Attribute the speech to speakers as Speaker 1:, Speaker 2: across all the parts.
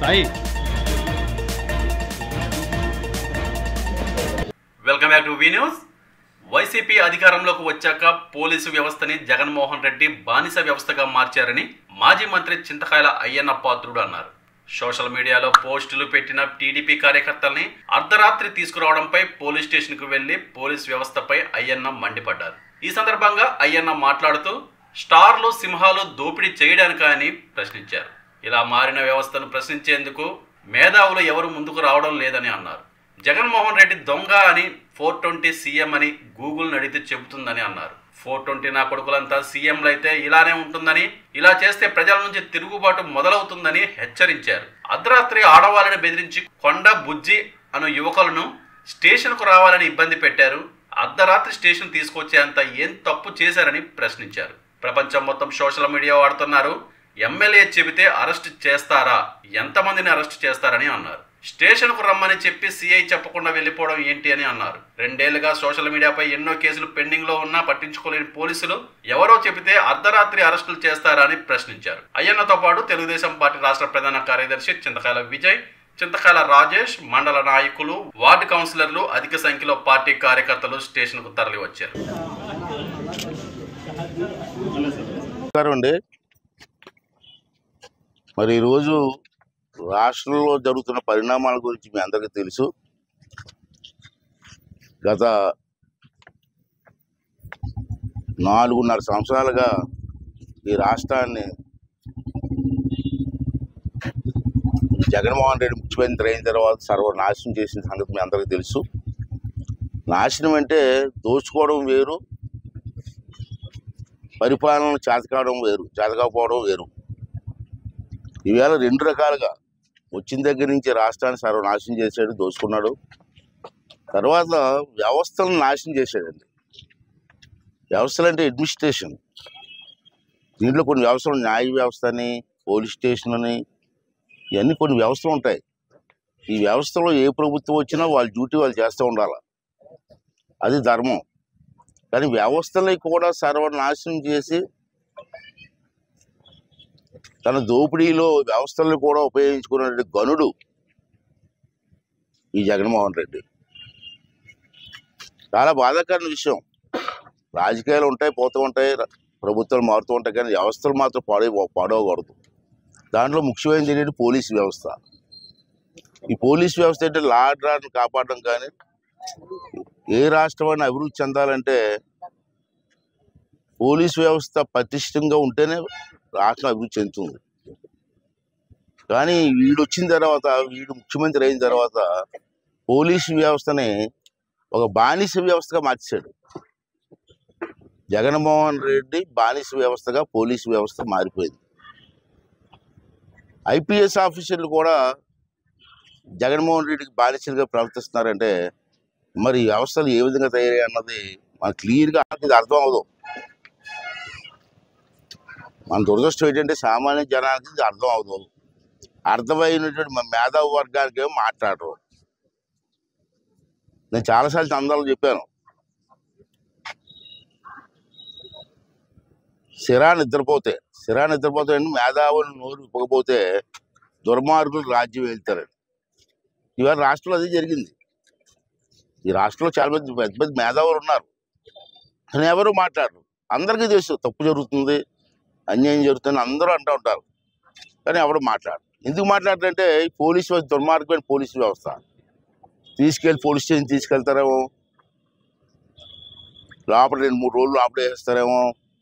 Speaker 1: Sai.
Speaker 2: Welcome back to V news. YCP అధికారంలోకి వచ్చాక police వ్యవస్థని జగన్మోహన్ రెడ్డి బానిస వ్యవస్థగా మార్చారని మాజీ మంత్రి చింతకాయల అయ్యన్న పాత్రుడు అన్నారు. సోషల్ మీడియాలో పోస్టులు పెట్టిన టీడీపీ కార్యకర్తల్ని అర్ధరాత్రి తీసుకురావడంపై పోలీస్ స్టేషన్కు వెళ్లి పోలీస్ వ్యవస్థపై అయ్యన్న మండిపడ్డారు. ఈ సందర్భంగా అయ్యన్న మాట్లాడుతూ స్టార్లు సింహాలు దోపిడీ చేయడానికా అని ప్రశ్నించారు. ఇలా మారిన వ్యవస్థను ప్రశ్నించేందుకు మేధావులు ఎవరు ముందుకు రావడం లేదని అన్నారు. జగన్మోహన్ రెడ్డి దొంగ అని 420 సీఎం అని గూగుల్ నడితే చెబుతుందని అన్నారు. 420 నా కొడుకులంతా సీఎంలు అయితే ఇలానే ఉంటుందని, ఇలా చేస్తే ప్రజల నుంచి తిరుగుబాటు మొదలవుతుందని హెచ్చరించారు. అర్ధరాత్రి ఆడవాళ్ళని బెదిరించి కొండ బుజ్జి అను యువకులను స్టేషన్కు రావాలని ఇబ్బంది పెట్టారు. అర్ధరాత్రి స్టేషన్ తీసుకొచ్చేంత ఏం తప్పు చేశారని ప్రశ్నించారు. ప్రపంచం మొత్తం సోషల్ మీడియా వాడుతున్నారు. ఎమ్మెల్యే చెబితే అరెస్ట్ చేస్తారా, ఎంతమందిని అరెస్ట్ చేస్తారని అన్నారు. స్టేషన్కు రమ్మని చెప్పి సిఐ చెప్పకుండా వెళ్ళిపోవడం ఏంటి అని అన్నారు. 2 ఏళ్లుగా సోషల్ మీడియాపై ఎన్నో కేసులు పెండింగ్లో ఉన్నా పట్టించుకోలేని పోలీసులు ఎవరో చెబితే అర్ధరాత్రి అరెస్టులు చేస్తారా అని ప్రశ్నించారు. అయ్యన్నతో పాటు తెలుగుదేశం పార్టీ రాష్ట్ర ప్రధాన కార్యదర్శి చింతకాయల విజయ్, చింతకాయల రాజేష్, మండల నాయకులు, వార్డు కౌన్సిలర్లు, అధిక సంఖ్యలో పార్టీ కార్యకర్తలు స్టేషన్కు తరలి వచ్చారు.
Speaker 3: మరి ఈరోజు రాష్ట్రంలో జరుగుతున్న పరిణామాల గురించి మీ అందరికీ తెలుసు. గత 4.5 సంవత్సరాలుగా ఈ రాష్ట్రాన్ని జగన్మోహన్ రెడ్డి ముఖ్యమంత్రి అయిన తర్వాత సర్వనాశనం చేసిన సంగతి మీ అందరికీ తెలుసు. నాశనం అంటే దోచుకోవడం వేరు, పరిపాలన చేతకావడం వేరు, చేతకాకపోవడం వేరు. ఈవేళ 2 రకాలుగా వచ్చిన దగ్గర నుంచి రాష్ట్రాన్ని సర్వనాశనం చేశాడు, దోచుకున్నాడు. తర్వాత వ్యవస్థలను నాశనం చేశాడండి. వ్యవస్థలు అంటే అడ్మినిస్ట్రేషన్. దీంట్లో కొన్ని వ్యవస్థలు, న్యాయ వ్యవస్థ అని, పోలీస్ స్టేషన్ అని, ఇవన్నీ కొన్ని వ్యవస్థలు ఉంటాయి. ఈ వ్యవస్థలో ఏ ప్రభుత్వం వచ్చినా వాళ్ళ డ్యూటీ వాళ్ళు చేస్తూ ఉండాలి, అది ధర్మం. కానీ వ్యవస్థలని కూడా సర్వనాశనం చేసి తన దోపిడీలో వ్యవస్థలను కూడా ఉపయోగించుకునే గనుడు ఈ జగన్మోహన్ రెడ్డి. చాలా బాధాకరమైన విషయం. రాజకీయాలు ఉంటాయి, పోతూ ఉంటాయి, ప్రభుత్వాలు మారుతూ ఉంటాయి, కానీ వ్యవస్థలు మాత్రం పాడవకూడదు. దాంట్లో ముఖ్యమైనది ఏంటంటే పోలీసు వ్యవస్థ. ఈ పోలీసు వ్యవస్థ అంటే లా అండ్ ఆర్డర్ని కాపాడడం. కానీ ఏ రాష్ట్రమైనా అభివృద్ధి చెందాలంటే పోలీసు వ్యవస్థ పటిష్టంగా ఉంటేనే రాష్ట్రం అభివృద్ధి చెందుతుంది. కానీ వీడు వచ్చిన తర్వాత, వీడు ముఖ్యమంత్రి అయిన తర్వాత పోలీసు వ్యవస్థని ఒక బానిస వ్యవస్థగా మార్చాడు. జగన్మోహన్ రెడ్డి బానిస వ్యవస్థగా పోలీసు వ్యవస్థ మారిపోయింది. ఐపీఎస్ ఆఫీసర్లు కూడా జగన్మోహన్ రెడ్డికి బానిసలుగా ప్రవర్తిస్తున్నారంటే మరి వ్యవస్థలు ఏ విధంగా తయారయ్యాయి అన్నది మనకు క్లియర్గా ఇది అర్థం అవ్వదు. మన దురదృష్టం ఏంటంటే సామాన్య జనానికి ఇది అర్థం అవ్వదు. అర్థమైనటువంటి మేధావి వర్గానికి ఏమో మాట్లాడరు. నేను చాలాసార్లు చందాలు చెప్పాను. సిరా నిద్రపోతే మేధావులు నోరు ఇప్పకపోతే దుర్మార్గులు రాజ్యం వెళ్తారండి. ఇవాళ రాష్ట్రంలో అదే జరిగింది. ఈ రాష్ట్రంలో చాలా మంది పెద్ద పెద్ద మేధావులు ఉన్నారు, కానీ ఎవరు మాట్లాడరు. అందరికీ తెలుసు తప్పు జరుగుతుంది, అన్యాయం జరుగుతుంది అందరూ అంటూ ఉంటారు, కానీ ఎవరు మాట్లాడరు. ఎందుకు మాట్లాడారంటే పోలీసు వ్యవస్థ దుర్మార్గమైన పోలీసు వ్యవస్థ. తీసుకెళ్ళి పోలీస్ స్టేషన్ తీసుకెళ్తారేమో, లోపల 2-3 రోజులు లోపల వేస్తారేమో,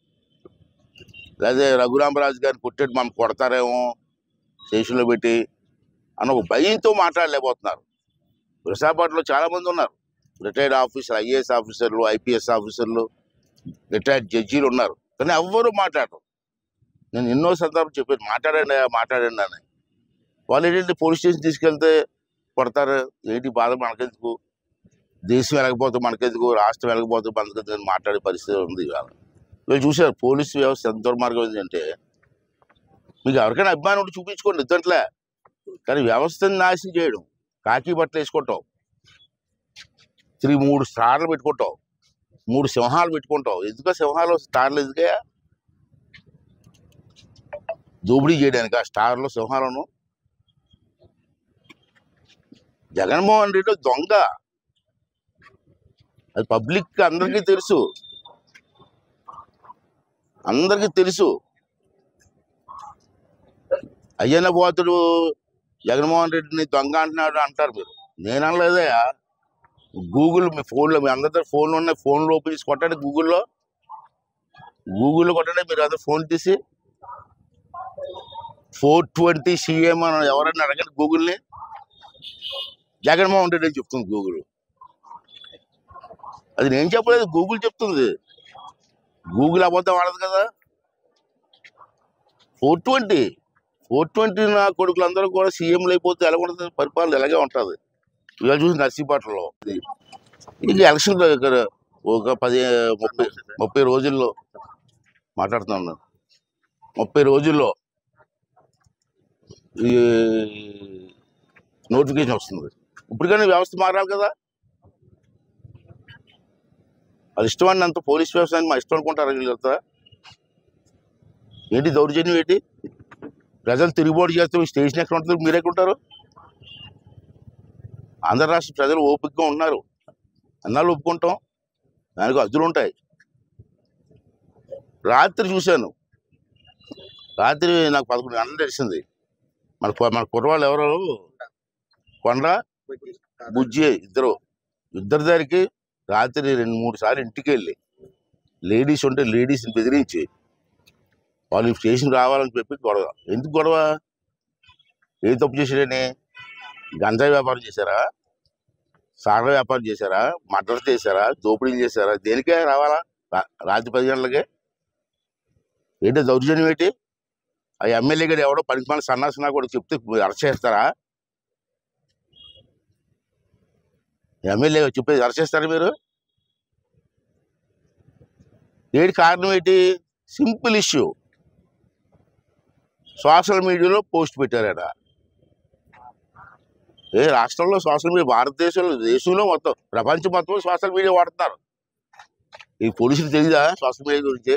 Speaker 3: లేదా రఘురామరాజు గారిని కొట్టేట్టు మనం కొడతారేమో స్టేషన్లో పెట్టి అని ఒక భయంతో మాట్లాడలేకపోతున్నారు. విశాఖపట్నంలో చాలామంది ఉన్నారు, రిటైర్డ్ ఆఫీసర్, ఐఏఎస్ ఆఫీసర్లు, ఐపీఎస్ ఆఫీసర్లు, రిటైర్డ్ జడ్జీలు ఉన్నారు, కానీ ఎవ్వరూ మాట్లాడరు. నేను ఎన్నో సందర్భాలు చెప్పాను, మాట్లాడండి అని. వాళ్ళు ఏంటంటే పోలీస్ స్టేషన్ తీసుకెళ్తే కొడతారు, ఏంటి బాధ మనకెందుకు, దేశం వెళ్ళకపోతే మనకెందుకు, రాష్ట్రం వెళ్ళకపోతే మనకెందుకు అని మాట్లాడే పరిస్థితి ఉంది ఇవాళ. వీళ్ళు చూశారు పోలీసు వ్యవస్థ ఎంత దుర్మార్గం ఏంటంటే, మీకు ఎవరికైనా అభిమానం ఉంటే చూపించుకోండి, ఇద్దట్లే. కానీ వ్యవస్థను నాశనం చేయడం, కాకి బట్టలు వేసుకుంటాం, 3 స్టార్లు పెట్టుకుంటాం, 3 సింహాలు పెట్టుకుంటాం. ఎందుకో సింహాలు స్టార్లు ఎందుకే? దోపిడీ చేయడానికి ఆ స్టార్లు సింహాలను జగన్మోహన్ రెడ్డి దొంగ, అది పబ్లిక్ అందరికీ తెలుసు, అందరికీ తెలుసు. అయ్యన్న పోతుడు జగన్మోహన్ రెడ్డిని దొంగ అంటున్నాడు అంటారు మీరు. నేను అనలేదయ్యా. గూగుల్ మీ ఫోన్లో, మీ అందరి దగ్గర ఫోన్లు ఉన్నాయి, ఫోన్లో ఓపెన్ చేసి కొట్టండి, గూగుల్లో కొట్టండి. మీరు అదే ఫోన్ తీసి 420 CM అని ఎవరైనా అడగండి గూగుల్ని. జగన్మోహన్ రెడ్డి అని చెప్తుంది గూగుల్. అది నేను చెప్పలేదు, గూగుల్ చెప్తుంది. గూగుల్ అబద్ధం ఆడదు కదా. 420 నా కొడుకులందరూ కూడా సీఎంలు అయిపోతే ఎలా ఉంటుంది పరిపాలన? ఎలాగే ఉంటుంది. ఇవాళ చూసి నర్సీపట్నంలో ఇది ఎలక్షన్ ఒక 30 రోజుల్లో మాట్లాడుతున్నాను. 30 రోజుల్లో ఈ నోటిఫికేషన్ వస్తుంది. ఇప్పటికైనా వ్యవస్థ మారాలి కదా. అది ఇష్టమని అంత పోలీస్ వ్యవస్థ మా ఇష్టం అనుకుంటారు కదా. ఏంటి దౌర్జన్యం ఏంటి? ప్రజలు తిరుగుబాటు చేస్తే స్టేషన్ ఎక్కడ ఉంటుంది? మీరు ఎక్కడుంటారు? ఆంధ్ర రాష్ట్ర ప్రజలు ఓపికగా ఉన్నారు, అన్నాళ్ళు ఒప్పుకుంటాం, దానికి అద్దులు ఉంటాయి. రాత్రి చూశాను, రాత్రి నాకు 11 గంటలు తెలిసింది. మన కుర్రవాళ్ళు ఎవరు, కొండ బుజ్జి ఇద్దరు దగ్గరికి రాత్రి 2-3 సార్లు ఇంటికి వెళ్ళి లేడీస్ ఉంటే లేడీస్ని బెదిరించి వాళ్ళు స్టేషన్ రావాలని చెప్పి గొడవ. ఎందుకు గొడవ? ఏ తప్పు చేశాడని? గంజాయి వ్యాపారం చేశారా, సాగ వ్యాపారం చేశారా, మర్డర్ చేశారా, దోపిడీలు చేశారా? దేనికే రావాలా రాత్రి 10 గంటలకే? ఏంటి దౌర్జన్యం ఏంటి? ఆ ఎమ్మెల్యే గడు ఎవడో పనికిమాల సన్నాసనా కూడా చెప్తే అరెస్ట్ చేస్తారా? ఎమ్మెల్యే చెప్పేది అరెస్ట్ చేస్తారా మీరు? ఏంటి కారణం ఏంటి? Simple issue. సోషల్ మీడియాలో పోస్ట్ పెట్టారట. రాష్ట్రంలో సోషల్ మీడియా, భారతదేశంలో, దేశంలో మొత్తం, ప్రపంచం మొత్తం సోషల్ మీడియా వాడుతున్నారు. ఈ పోలీసులు తెలీదా సోషల్ మీడియా గురించి?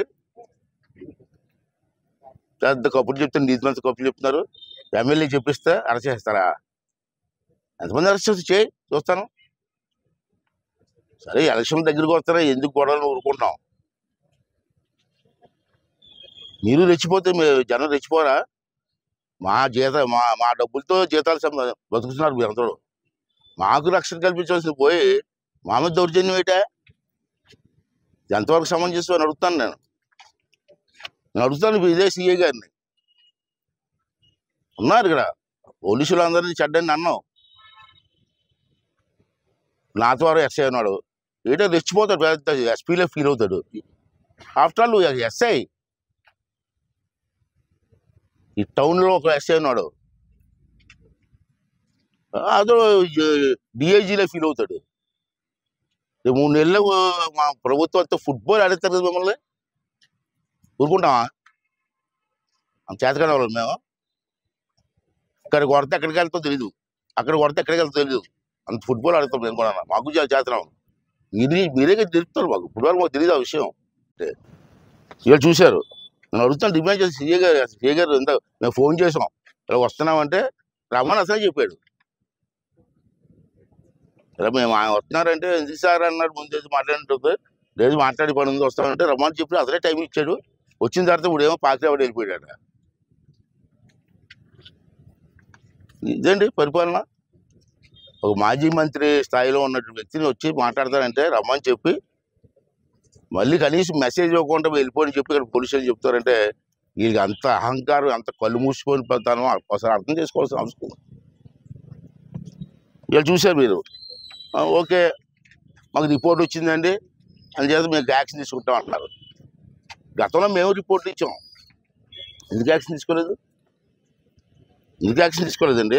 Speaker 3: పెద్ద కప్పులు చెప్తారు, నీతిమంత కప్పులు చెప్తున్నారు. ఎమ్మెల్యే చెప్పిస్తే అరెస్ట్ చేస్తారా? ఎంతమంది అరెస్ట్ చేయి చూస్తాను. సరే, ఎలక్షన్ దగ్గరికి వస్తారా, ఎందుకు గొడవలు ఊరుకుంటాం? మీరు రెచ్చిపోతే జనం రెచ్చిపోరా? మా డబ్బులతో జీతాలు బతుకుతున్నారు మీరు అందరూ. మాకు రక్షణ కల్పించాల్సింది పోయి మా మీద దౌర్జన్యం ఏంటా? ఎంతవరకు సమంజసం అని అడుగుతాను. నేను అడుగుతాను ఇదే సిఐ గారిని. ఉన్నారు ఇక్కడ పోలీసులు అందరినీ చెడ్డని అన్నాం. నా ద్వారా ఎస్ఐ అన్నాడు. ఏంటో రెచ్చిపోతాడు, పెద్ద ఎస్పీలో ఫీల్ అవుతాడు. ఆఫ్టర్ ఆల్ ఎస్ఐ, ఈ టౌన్లో ఒక ఎస్ఐ ఉన్నాడు, అదో డిఐజీలో ఫీల్ అవుతాడు. 3 నెలలు మా ప్రభుత్వంతో ఫుట్బాల్ ఆడతారు కదా, మిమ్మల్ని ఊరుకుంటామా? అంత చేతకాని వాళ్ళు మేము. ఇక్కడ కొడితే ఎక్కడికి వెళ్తాం తెలీదు, అక్కడ కొడితే ఎక్కడికి వెళ్తాం తెలీదు. అంత ఫుట్బాల్ ఆడతాం నేను కూడా. మాకు చేతనం. మీరే తెలుపుతారు మాకు. ఫుట్బాల్ మాకు తెలియదు ఆ విషయం. ఇవాళ చూశారు. నేను అడుగుతాను, డిమాండ్ చేసి సిఏ గారు ఎంత మేము ఫోన్ చేసాం, ఇలా వస్తున్నామంటే రమ్మని అసలు చెప్పాడు. ఇలా మేము వస్తున్నారంటే ఎందుకు సార్ అన్నాడు. ముందు మాట్లాడినట్టు లేదు, మాట్లాడి పని ఉంది, వస్తామంటే రమ్మని చెప్పి అసలే టైం ఇచ్చాడు. వచ్చిన తర్వాత ఇప్పుడు ఏమో పాకిరావాడు వెళ్ళిపోయాడు. ఇదేంటి పరిపాలన? ఒక మాజీ మంత్రి స్థాయిలో ఉన్న వ్యక్తిని వచ్చి మాట్లాడతారంటే రమ్మని చెప్పి మళ్ళీ కనీసం మెసేజ్ ఇవ్వకుండా వెళ్ళిపోని చెప్పి ఇక్కడ పోలీసులు చెప్తారంటే వీళ్ళకి అంత అహంకారం, అంత కళ్ళు మూసుకొని పోతాను ఒకసారి అర్థం చేసుకోవాల్సిన అవసరం. వీళ్ళు చూశారు మీరు, ఓకే మాకు రిపోర్ట్ వచ్చిందండి అని చేత మేము యాక్షన్ తీసుకుంటాం అంటున్నారు. గతంలో మేము రిపోర్ట్ ఇచ్చాం, ఎందుకు యాక్షన్ తీసుకోలేదు? ఎందుకు యాక్షన్ తీసుకోలేదండి?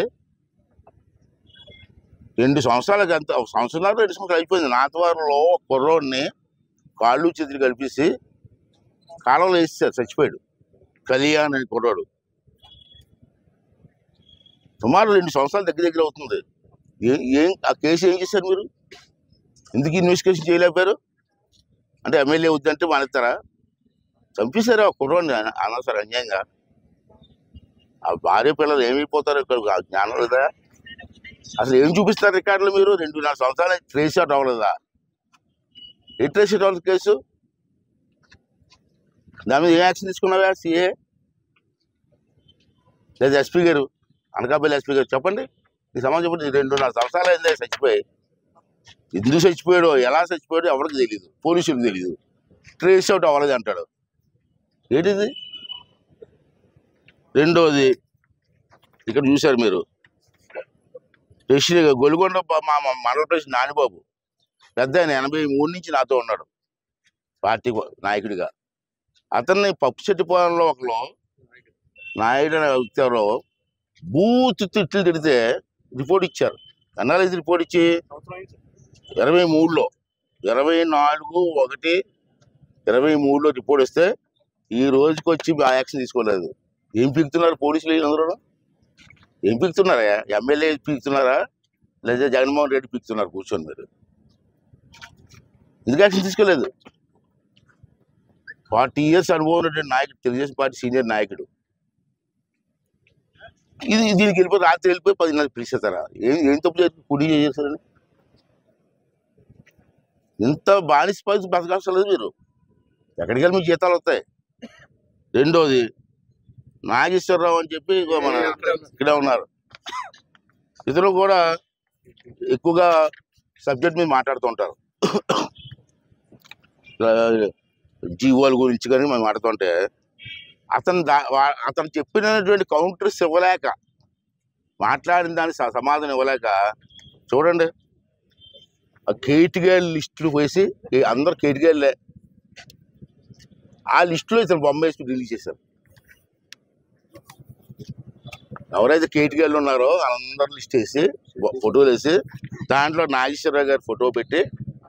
Speaker 3: 2 సంవత్సరాలకి అంత, 1 సంవత్సరాలు 2 సంవత్సరాలు అయిపోయింది. నాతవారిలో కుర్రోడిని కాళ్ళు చేతులు కలిపేసి కాలంలో వేసేసారు, చచ్చిపోయాడు. కళ్యాణ్ అని కుర్రాడు. సుమారు 2 సంవత్సరాలు దగ్గర అవుతుంది. ఆ కేసు ఏం చేశారు మీరు? ఎందుకు ఇన్వెస్టిగేషన్ చేయలేకపోయారు? అంటే ఎమ్మెల్యే వద్దంటే మానేస్తారా? చంపేశారు ఆ కుర్రాడిని అనవసరం అన్యాయంగా. ఆ భార్య పిల్లలు ఏమైపోతారు? ఇక్కడ జ్ఞానం లేదా? అసలు ఏం చూపిస్తారు రికార్డులు మీరు? 2.5 సంవత్సరాలు ట్రేస్ అవుట్ అవ్వలేదా? ఏ ట్రేస్ అవుట్ అవ్వలేదు కేసు? దాని మీద ఏ యాక్షన్ తీసుకున్నావా సిఏ లేదా ఎస్పీ గారు, అనకాపల్లి ఎస్పీ గారు? చెప్పండి, ఈ సమాజం చెప్పండి. 2.5 సంవత్సరాలు అయింది చచ్చిపోయి. ఎందుకు చచ్చిపోయాడో, ఎలా చచ్చిపోయాడో ఎవరికి తెలియదు, పోలీసులకు తెలియదు. ట్రేస్ అవుట్ అవ్వలేదు అంటాడు. ఏంటిది? రెండోది, ఇక్కడ చూశారు మీరు, గొలుగొండ మా మండల ప్రెసిడెంట్ నానిబాబు, పెద్ద ఆయన, 83 నుంచి నాతో ఉన్నాడు పార్టీ నాయకుడిగా. అతన్ని పప్పుచెట్టిపాలెంలో ఒకరు నాయుడు అనే వ్యక్తి ఎవరో బూత్ తిట్లు తిడితే రిపోర్ట్ ఇచ్చారు. అనాలిసిస్ రిపోర్ట్ ఇచ్చి 23లో 24/1/23లో రిపోర్ట్ ఇస్తే ఈ రోజుకి వచ్చి ఆ యాక్షన్ తీసుకోలేదు. ఏం పీకుతున్నారు పోలీసులు? అందరూ ఏం పీకుతున్నారా? ఎమ్మెల్యే పీకుతున్నారా లేదా జగన్మోహన్ రెడ్డి పీకుతున్నారు కూర్చొని? మీరు ఎందుకు యాక్షన్ తీసుకోలేదు? 40 years అనుభవం ఉన్నటువంటి నాయకుడు, తెలుగుదేశం పార్టీ సీనియర్ నాయకుడు. దీనికి వెళ్ళిపోయి రాత్రి వెళ్ళిపోయి 10:30 పిలిచేస్తారా? ఏం తప్పు చేసి కుడి చేస్తారని? ఎంత బానిస పరిస్థితి బతకాల్సలేదు మీరు. ఎక్కడికి వెళ్ళి మీకు జీతాలు వస్తాయి. రెండోది, నాగేశ్వరరావు అని చెప్పి మన ఇక్కడే ఉన్నారు, ఇతరులు కూడా ఎక్కువగా సబ్జెక్ట్ మీద మాట్లాడుతుంటారు. జీవోల గురించి కానీ మనం మాట్లాడుతుంటే అతను చెప్పినటువంటి కౌంటర్స్ ఇవ్వలేక, మాట్లాడిన దానికి సమాధానం ఇవ్వలేక, చూడండి ఆ కేటిగాళ్ళ లిస్టులు వేసి, అందరు కేటిగాళ్ళే, ఆ లిస్టులో ఇతను బొమ్మ వేసి రిలీజ్ చేశారు. ఎవరైతే కేటిగాళ్ళు ఉన్నారో అందరు లిస్ట్ వేసి ఫోటోలు వేసి దాంట్లో నాగేశ్వరరావు గారి ఫోటో పెట్టి,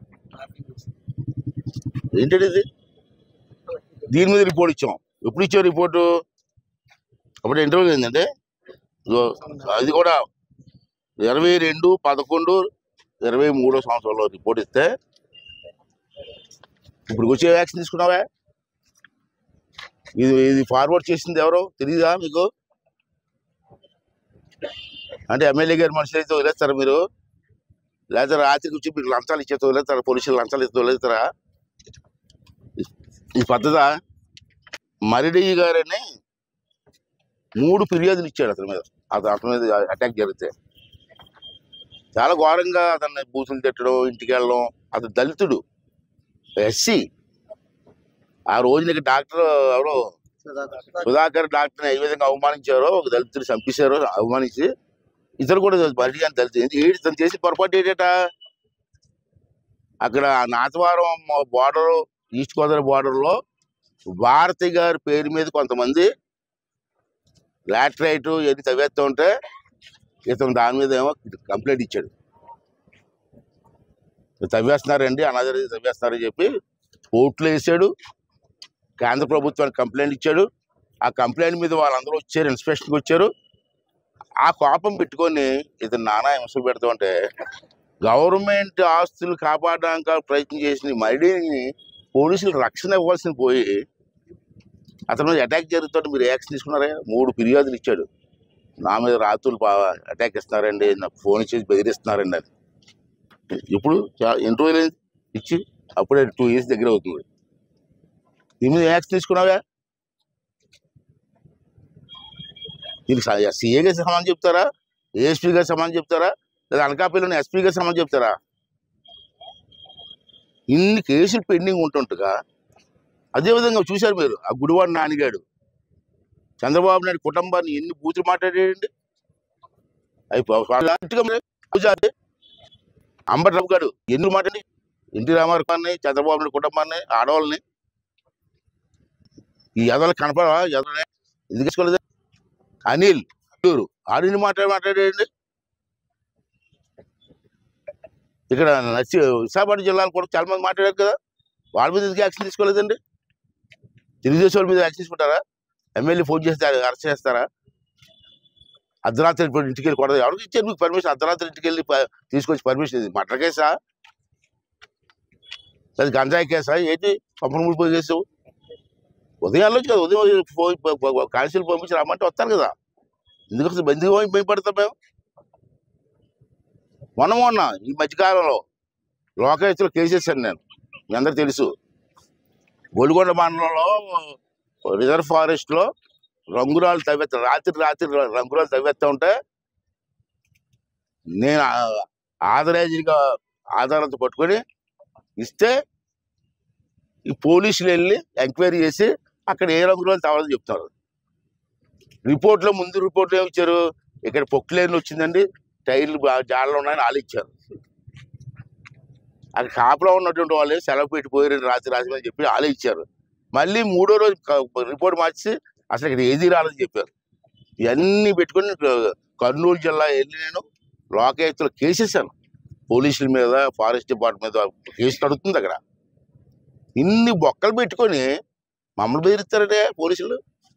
Speaker 3: ఏంటంటే ఇది? దీని మీద రిపోర్ట్ ఇచ్చాం. ఎప్పుడు ఇచ్చాం రిపోర్టు? అప్పుడు ఇంటర్వ్యూ ఏంటంటే అది కూడా 22/11/23 సంవత్సరంలో రిపోర్ట్ ఇస్తే ఇప్పుడు వచ్చే యాక్షన్ తీసుకున్నావా? ఇది ఫార్వర్డ్ చేసింది ఎవరో తెలియదా మీకు? అంటే ఎమ్మెల్యే గారి మనుషులు అయితే వదిలేస్తారా మీరు? లేదా రాత్రికి వచ్చి మీకు లంచాలు ఇచ్చేతో వదిలేస్తారా? పోలీసులు లంచాలు ఇస్తే వదిలేస్తారా? ఈ పద్ధత. మరిడి గారని 3 ఫిర్యాదులు ఇచ్చాడు అతని మీద. అతని మీద అటాక్ జరిగితే చాలా ఘోరంగా అతన్ని బూతులు తిట్టడం, ఇంటికి వెళ్ళడం. అతను దళితుడు, ఎస్సీ. ఆ రోజున డాక్టర్ ఎవరో సుధాకర్ డాక్టర్ని ఏ విధంగా అవమానించారో, ఒక దళితుడు చంపేశారో, అవమానించి ఇతరు కూడా మరిడి అని దళితుడు. తను చేసి పొరపాటు ఏంటట, అక్కడ నాతవరం బార్డర్, ఈస్ట్ గోదావరి బార్డర్లో భారతి గారి పేరు మీద కొంతమంది లాటరైట్ ఎన్ని తవ్వేస్తూ ఉంటే ఇతను దాని మీద ఏమో కంప్లైంట్ ఇచ్చాడు. తవ్వేస్తున్నారండి, అనాథరి తవ్వేస్తున్నారని చెప్పి కోర్టులో వేసాడు. కేంద్ర ప్రభుత్వానికి కంప్లైంట్ ఇచ్చాడు. ఆ కంప్లైంట్ మీద వాళ్ళందరూ వచ్చారు, ఇన్స్పెక్షన్కి వచ్చారు. ఆ కోపం పెట్టుకొని ఇతను నానా హింసలు పెడుతూ ఉంటే గవర్నమెంట్ ఆస్తులు కాపాడడానికి ప్రయత్నం చేసిన మరిడిని పోలీసులు రక్షణ ఇవ్వాల్సిన పోయి అతను అటాక్ జరుగుతుంటే మీరు యాక్షన్ తీసుకున్నారా? 3 ఫిర్యాదులు ఇచ్చాడు. నా మీద రాత్రులు అటాక్ ఇస్తున్నారండి, నాకు ఫోన్ ఇచ్చేసి బెదిరిస్తున్నారండి అని. ఇప్పుడు ఇంటర్వ్యూలు ఇచ్చి అప్పుడే 2 years దగ్గర అవుతుంది. దీని మీద యాక్షన్ తీసుకున్నావా? దీనికి సీఏ గారి సమాధానం చెప్తారా? ఏఎస్పీ గారి సమాధానం చెప్తారా? లేదా అనకాపల్లిలోని ఎస్పీ గారి సమాధానం చెప్తారా? ఇన్ని కేసులు పెండింగ్ ఉంటుండగా అదేవిధంగా చూశారు మీరు ఆ గుడివాడ నానిగాడు చంద్రబాబు నాయుడు కుటుంబాన్ని ఎన్ని బూతులు మాట్లాడాడండి. అంబట్రావు గారు ఎన్ని మాట్లాడి ఎన్టీ రామారావుని, చంద్రబాబు నాయుడు కుటుంబాన్ని, ఆడవాళ్ళని, ఈ ఎదలు కనపడ ఎదలనే ఎందుకు తీసుకోలేదు? అనిల్ ఆడిని మాట్లాడాడండి. ఇక్కడ విశాఖపట్నం జిల్లాలో కూడా చాలా మంది మాట్లాడారు కదా, వాళ్ళ మీద ఎందుకు యాక్షన్ తీసుకోలేదండి? తెలుగుదేశం వాళ్ళ మీద యాక్షన్ తీసుకుంటారా? ఎమ్మెల్యే ఫోన్ చేస్తే అరెస్ట్ చేస్తారా? అర్ధరాత్రి ఇంటికి వెళ్ళి కొడదు. ఎవరికి ఇచ్చారు మీకు పర్మిషన్? అర్ధరాత్రి ఇంటికి వెళ్ళి తీసుకొచ్చి పర్మిషన్? ఇది మటర్ కేసా లేదా గంజాయి కేసా? ఏంటి పంపన ముడిపోయి కేసు? ఉదయం వెళ్ళొచ్చు కదా, ఉదయం కాన్స్టేబుల్ పంపించి రమ్మంటే వస్తారు కదా. ఎందుకు భయపడతాం మేము? మొన్న ఈ మధ్యకాలంలో లోకాయుక్తలో కేసేసాను నేను, మీ అందరికి తెలుసు. బొలిగొండ మండలంలో రిజర్వ్ ఫారెస్ట్లో రంగురాలు తవ్వేస్తా, రాత్రి రంగురాలు తవ్వేస్తా ఉంటే నేను ఆధారాలతో పట్టుకొని ఇస్తే ఈ పోలీసులు వెళ్ళి ఎంక్వైరీ చేసి అక్కడ ఏ రంగురాలు తవ్వాలని చెప్తారు. ముందు రిపోర్ట్లో ఏమి ఇచ్చారు, ఇక్కడ పొక్కులేని వచ్చిందండి, టైర్లు జాడలు ఉన్నాయని వాళ్ళు ఇచ్చారు. అక్కడ కాపులో ఉన్నటువంటి వాళ్ళు సెలవు పెట్టిపోయారు రాత్రి అని చెప్పి వాళ్ళే ఇచ్చారు. మళ్ళీ 3వ రోజు రిపోర్ట్ మార్చి అసలు ఇక్కడ ఏది రాలని చెప్పారు. ఇవన్నీ పెట్టుకొని కర్నూలు జిల్లా వెళ్ళి నేను లోకాయుక్తలో కేసేసాను. పోలీసుల మీద, ఫారెస్ట్ డిపార్ట్మెంట్ మీద కేసు నడుస్తుంది. అక్కడ ఇన్ని బొక్కలు పెట్టుకొని మమ్మల్ని బెదిరిస్తారంటే పోలీసులు.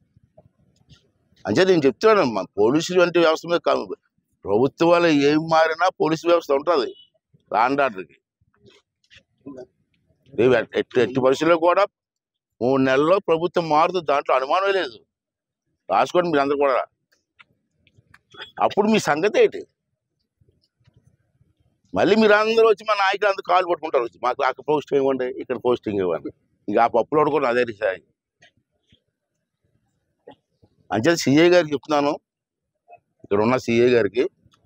Speaker 3: అంటే నేను చెప్తున్నాను, పోలీసులు అంటే వ్యవస్థ మీద ప్రభుత్వాలు ఏం మారినా పోలీసు వ్యవస్థ ఉంటుంది లా అండ్ ఆర్డర్కి. ఎట్టి పరిస్థితుల్లో కూడా 3 నెలల్లో ప్రభుత్వం మారుతుంది, దాంట్లో అనుమానం లేదు. రాసుకోండి మీరు అందరు కూడా. అప్పుడు మీ సంగతి ఏంటి? మళ్ళీ మీరు అందరూ వచ్చి మా నాయకులు అందరూ కాలు పట్టుకుంటారు, వచ్చి మాకు అక్కడ పోస్టింగ్ ఇవ్వండి, ఇక్కడ పోస్టింగ్ ఇవ్వండి. ఇంకా ఆ పప్పులు పడుకోండి అదే సాయి. అంచేది సిఐ గారికి చెప్తున్నాను, ఇక్కడ ఉన్న సిఐ గారికి,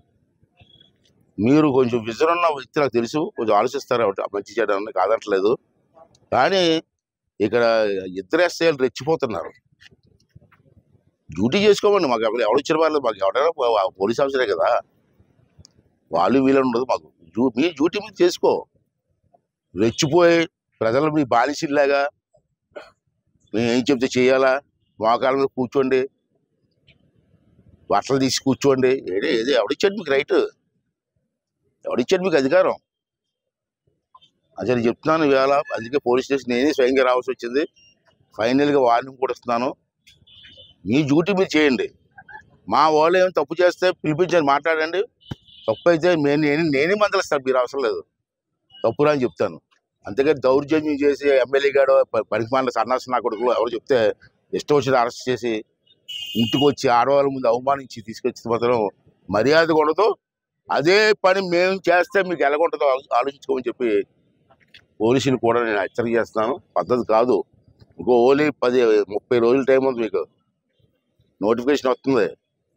Speaker 3: మీరు కొంచెం విజన్ ఉన్న వ్యక్తి నాకు తెలుసు, కొంచెం ఆలోచిస్తారు మంచి చేయడానికి కాదట్లేదు. కానీ ఇక్కడ ఇద్దరు ఎస్ఐలు రెచ్చిపోతున్నారు. డ్యూటీ చేసుకోమండి, మాకు ఎవరు ఇచ్చిన వాళ్ళు, మాకు ఎవరైనా పోలీస్ ఆఫీసరే కదా, వాళ్ళు వీళ్ళని ఉండదు మాకు. మీ డ్యూటీ మీద చేసుకో. రెచ్చిపోయి ప్రజలు మీ బానిసలాగా మేము ఏం చెప్తే చేయాలా, మోకాళ్ళ మీద కూర్చోండి, బట్టలు తీసి కూర్చోండి. ఏది ఎవడిచ్చాడు మీకు రైట్, ఎవడిచ్చాడు మీకు అధికారం? అసలు చెప్తున్నాను ఇవాళ. అందుకే పోలీస్ స్టేషన్ నేనే స్వయంగా రావాల్సి వచ్చింది. ఫైనల్గా వార్నింగ్ కూడా ఇస్తున్నాను, మీ డ్యూటీ మీరు చేయండి. మా వాళ్ళు ఏమైనా తప్పు చేస్తే పిలిపించండి, మాట్లాడండి. తప్పు అయితే నేనే మందలిస్తాను, మీరు అవసరం లేదు, తప్పురా అని చెప్తాను. అంతేగాని దౌర్జన్యం చేసి ఎమ్మెల్యే గాడు పనికిమాలిన సన్నాసి నా కొడుకులు ఎవరు చెప్తే ఇష్టం వచ్చిన అరెస్ట్ చేసి ఇంటికి వచ్చి ఆడవాళ్ళ ముందు అవమానించి తీసుకొచ్చి మాత్రం మర్యాద ఉండదు. అదే పని మేము చేస్తే మీకు ఎలాగుంటుందో ఆలోచించుకోమని చెప్పి పోలీసులు కూడా నేను హెచ్చరిక చేస్తున్నాను. పద్ధతి కాదు. ఇంకో ఓన్లీ 10-30 రోజుల టైం ఉంది, మీకు నోటిఫికేషన్ వస్తుంది.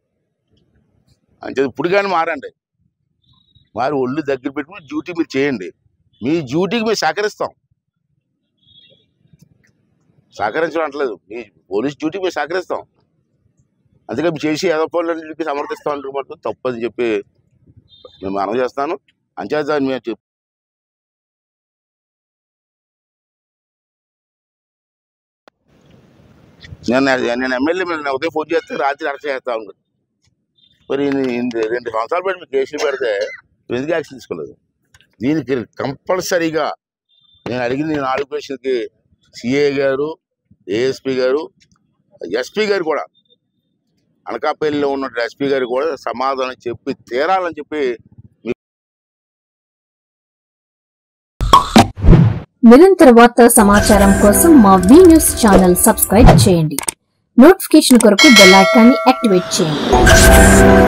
Speaker 3: అంటే ఇప్పుడు కానీ మారండి, వారు ఒళ్ళు దగ్గర పెట్టుకుని డ్యూటీ మీరు చేయండి. మీ డ్యూటీకి మేము సహకరించడం అంటలేదు, మీ పోలీస్ డ్యూటీకి మేము సహకరిస్తాం. అందుకే మీరు చేసి ఏదో పనులన్నింటికి సమర్థిస్తాం అంటే తప్పని చెప్పి మేము మనవి చేస్తాను. అంచేత నేను ఎమ్మెల్యే మీద ఉదయం ఫోన్ చేస్తే రాత్రి అరెస్ట్ చేస్తా ఉన్నాను. మరి 2 సంవత్సరాలు పెట్టి మీకు కేసులు పెడితే ఎందుకు యాక్షన్ తీసుకోలేదు? దీనికి కంపల్సరీగా నేను అడిగిన 4 ప్రశ్నలకి సిఏ గారు, ఏఎస్పీ గారు, ఎస్పీ గారు కూడా, అనకాపల్లిలో ఉన్న ఎస్పీ గారు కూడా సమాధానం చెప్పి తీరాలని చెప్పి.
Speaker 1: నిరంతర వార్తా సమాచారం కోసం మా వి న్యూస్ ఛానల్ సబ్స్క్రైబ్ చేయండి. నోటిఫికేషన్ కొరకు బెల్ ఐకాన్ని యాక్టివేట్ చేయండి.